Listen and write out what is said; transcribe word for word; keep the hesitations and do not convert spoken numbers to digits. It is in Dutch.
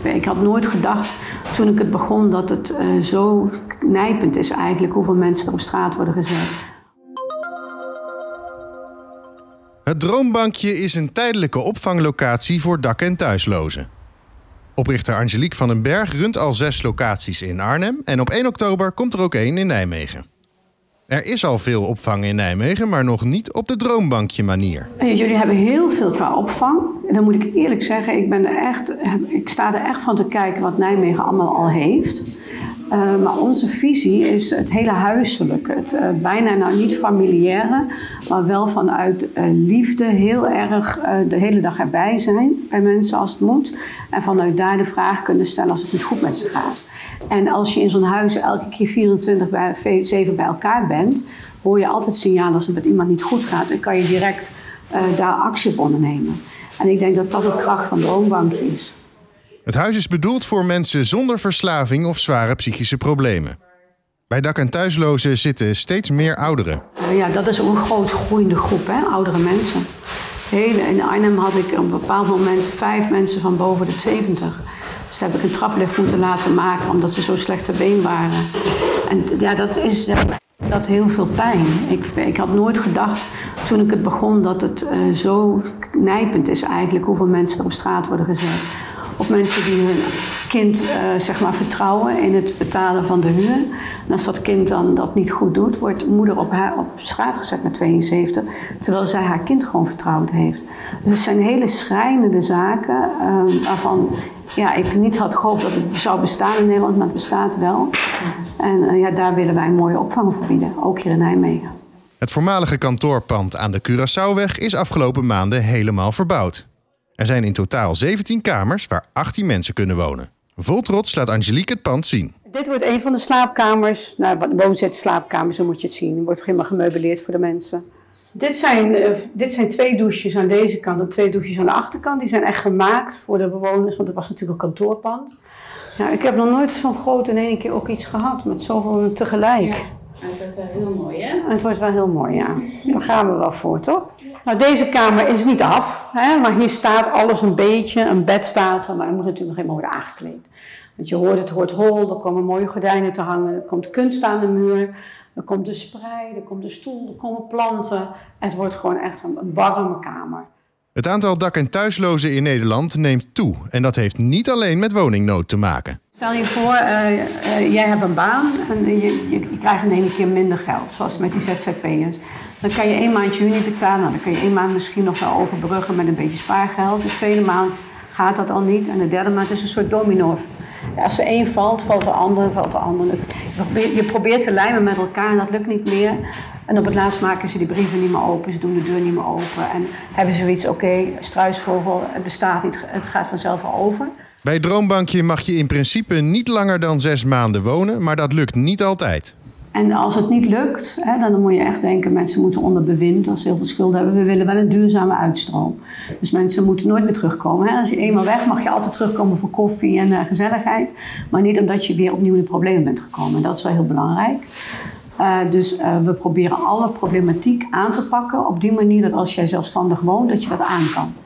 Ik had nooit gedacht toen ik het begon dat het uh, zo nijpend is eigenlijk hoeveel mensen er op straat worden gezet. Het Droombankje is een tijdelijke opvanglocatie voor dak- en thuislozen. Oprichter Angelique van den Berg runt al zes locaties in Arnhem en op één oktober komt er ook één in Nijmegen. Er is al veel opvang in Nijmegen, maar nog niet op de Droombankje manier. Jullie hebben heel veel qua opvang. En dan moet ik eerlijk zeggen, ik, ben er echt, ik sta er echt van te kijken wat Nijmegen allemaal al heeft. Uh, maar onze visie is het hele huiselijke, het uh, bijna nou niet familiaire, maar wel vanuit uh, liefde heel erg uh, de hele dag erbij zijn bij mensen als het moet. En vanuit daar de vraag kunnen stellen als het niet goed met ze gaat. En als je in zo'n huis elke keer vierentwintig bij zeven bij elkaar bent, hoor je altijd signalen als het met iemand niet goed gaat en kan je direct uh, daar actie op ondernemen. En ik denk dat dat de kracht van het Droombankje is. Het huis is bedoeld voor mensen zonder verslaving of zware psychische problemen. Bij dak- en thuislozen zitten steeds meer ouderen. Uh, ja, dat is ook een groot groeiende groep, hè? Oudere mensen. Hele, in Arnhem had ik op een bepaald moment vijf mensen van boven de zeventig. Dus daar heb ik een traplift moeten laten maken omdat ze zo slecht ter been waren. En ja, dat is dat heel veel pijn. Ik, ik had nooit gedacht toen ik het begon dat het uh, zo nijpend is eigenlijk hoeveel mensen er op straat worden gezet. Of mensen die hun kind uh, zeg maar vertrouwen in het betalen van de huur. En als dat kind dan dat niet goed doet, wordt moeder op, haar, op straat gezet met tweeënzeventig. Terwijl zij haar kind gewoon vertrouwd heeft. Dus het zijn hele schrijnende zaken uh, waarvan ja, ik niet had gehoopt dat het zou bestaan in Nederland, maar het bestaat wel. En uh, ja, daar willen wij een mooie opvang voor bieden, ook hier in Nijmegen. Het voormalige kantoorpand aan de Curaçaoweg is afgelopen maanden helemaal verbouwd. Er zijn in totaal zeventien kamers waar achttien mensen kunnen wonen. Vol trots laat Angelique het pand zien. Dit wordt een van de slaapkamers. Nou, woonzet slaapkamers, zo moet je het zien. Er wordt helemaal gemeubileerd voor de mensen. Dit zijn, uh, dit zijn twee douches aan deze kant en twee douches aan de achterkant. Die zijn echt gemaakt voor de bewoners, want het was natuurlijk een kantoorpand. Ja, ik heb nog nooit zo'n groot in één keer ook iets gehad met zoveel tegelijk. Ja, het wordt wel heel mooi, hè? Het wordt wel heel mooi, ja. Daar gaan we wel voor, toch? Nou, deze kamer is niet af, hè, maar hier staat alles een beetje. Een bed staat er, maar dat moet natuurlijk nog helemaal worden aangekleed. Want je hoort, het hoort hol, er komen mooie gordijnen te hangen, er komt kunst aan de muur, er komt de sprei, er komt de stoel, er komen planten. Het wordt gewoon echt een, een warme kamer. Het aantal dak- en thuislozen in Nederland neemt toe. En dat heeft niet alleen met woningnood te maken. Stel je voor, uh, uh, jij hebt een baan en je, je, je krijgt in één keer minder geld, zoals met die Z Z P'ers. Dan kan je één maandje huur niet betalen, nou, dan kun je één maand misschien nog wel overbruggen met een beetje spaargeld. De tweede maand gaat dat al niet en de derde maand is een soort domino. Als er één valt, valt de ander, valt de ander. Je probeert te lijmen met elkaar en dat lukt niet meer. En op het laatst maken ze die brieven niet meer open, ze doen de deur niet meer open. En hebben zoiets, oké, okay, struisvogel, het bestaat niet, het gaat vanzelf al over. Bij Droombankje mag je in principe niet langer dan zes maanden wonen, maar dat lukt niet altijd. En als het niet lukt, hè, dan moet je echt denken, mensen moeten onder bewind als ze heel veel schulden hebben. We willen wel een duurzame uitstroom. Dus mensen moeten nooit meer terugkomen. Hè. Als je eenmaal weg mag je altijd terugkomen voor koffie en uh, gezelligheid. Maar niet omdat je weer opnieuw in de problemen bent gekomen. En dat is wel heel belangrijk. Uh, dus uh, we proberen alle problematiek aan te pakken op die manier dat als jij zelfstandig woont, dat je dat aan kan.